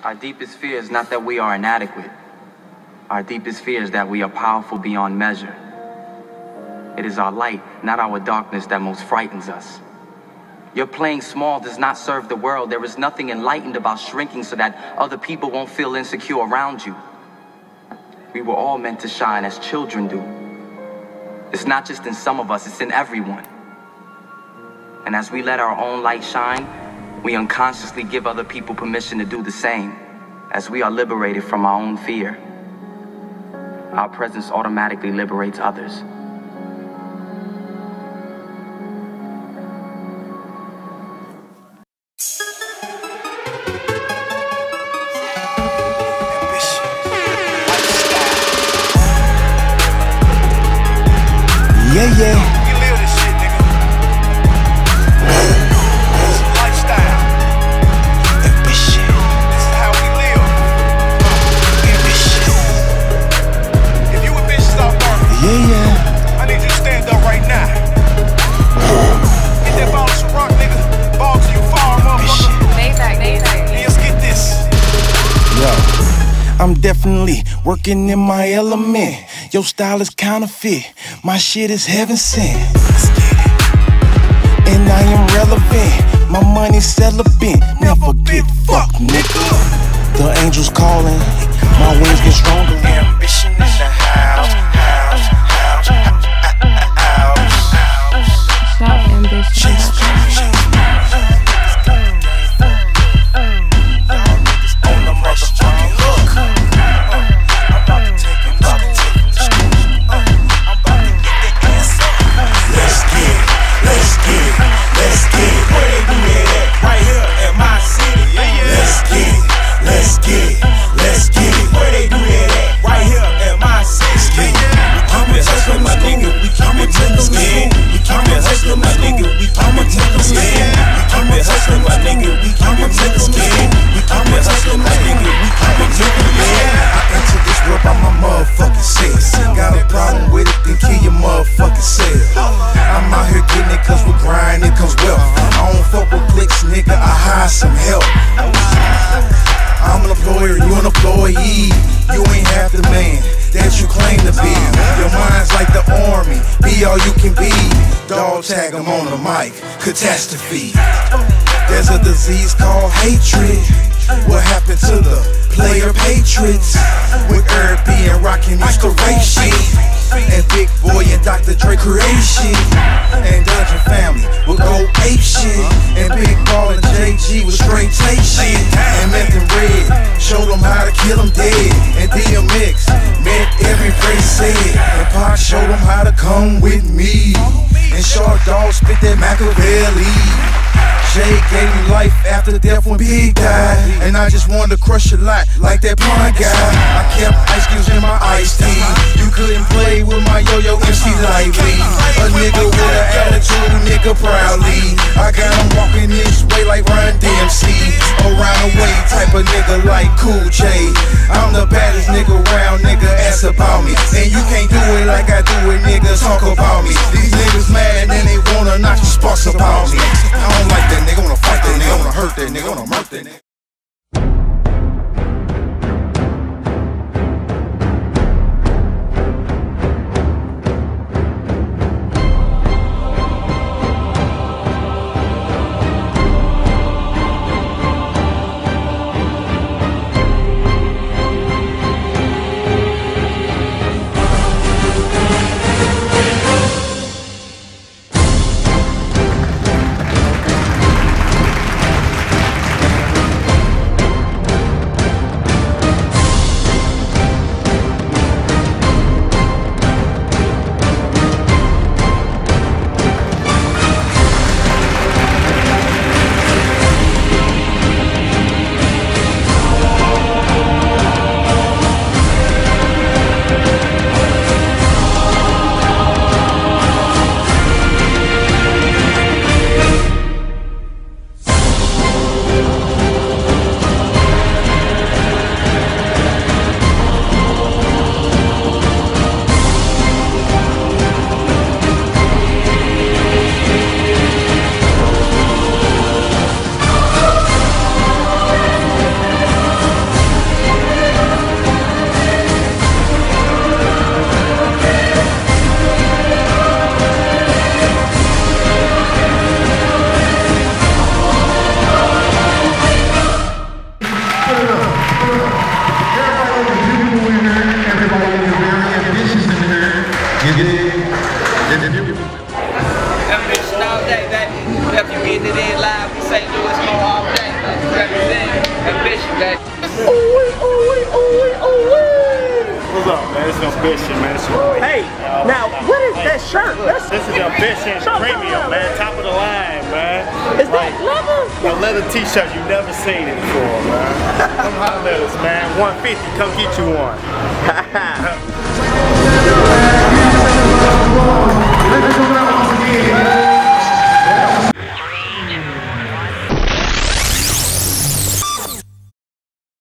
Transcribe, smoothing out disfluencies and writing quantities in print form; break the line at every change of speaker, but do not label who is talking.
Our deepest fear is not that we are inadequate. Our deepest fear is that we are powerful beyond measure. It is our light, not our darkness, that most frightens us. Your playing small does not serve the world. There is nothing enlightened about shrinking so that other people won't feel insecure around you. We were all meant to shine as children do. It's not just in some of us, it's in everyone. And as we let our own light shine, we unconsciously give other people permission to do the same. As we are liberated from our own fear, our presence automatically liberates others.
Yeah, yeah.
We live this shit, nigga. It's a lifestyle. Ambition. This is how we live. Ambition. If you a bitch stop burning,
Yeah, yeah.
I need you to stand up right now. Get that ball of Ciroc, nigga. Ball till you fall, motherfucker.
Maybach.
And let's get this.
Yo, I'm definitely working in my element. Your style is counterfeit, my shit is heaven sent. And I am relevant, my money's celibate. Never get fucked, nigga. The angels calling, my wings get stronger.
Ambition in the house.
Stop ambition.
On the motherfucking hook. I'm about to take him. Let's get it. Where they do that at? Right here in my city. Let's get it. Where they do that at? Right here in my city. We keep it hustling, my nigga. We keep it to the skin. We keep it hustling, my nigga. We keep it to the skin. We keep it hustling, my nigga. We keep it to the skin. We keep it hustling, my nigga. We keep it to the skin.
I entered this world by my motherfucking self. Got a problem with it, then kill your motherfucking self. I'm out here getting it cause with grind it comes wealth. I don't fuck with clicks, nigga, I hire some help. I'm an employer, you an employee. You ain't half the man that you claim to be. Your mind's like the army, be all you can be. Dog tag 'em on the mic, catastrophe. There's a disease called hatred. What happened to the player patriots? With Eric B and Rockin' Mr. Ray shit. And Big Boy and Dr. Dre create shit. And Dungeon Family will go ape shit. And Big Ball and JG will straight take shit. And Meth and Red showed them how to kill them dead. And DMX meant every phrase said. And Pac showed them how to come with me. And Shark Dog spit that Machiavelli. Jay gave me life after death when Big died. And I just wanted to crush a lot like that pun guy. I kept ice cubes in my iced tea. You couldn't play with my yo-yo MC lightly. A nigga with an attitude, a nigga proudly. I got him walking this way like Run DMC. Around the way type of nigga like Cool J. I'm the baddest nigga around, nigga, ask about me. And you can't do it like I do it, niggas talk about me. These niggas mad and they wanna knock the sparks about me. I don't like that nigga, wanna fight that nigga, wanna hurt that nigga, wanna murk that nigga.
Ambition, man.
Hey, now what is that shirt?
This is Ambition Premium, man. Top of the line, man.
Is that leather?
A leather t-shirt, you never seen it before, man. Come holler at us, man. 150, come get you one.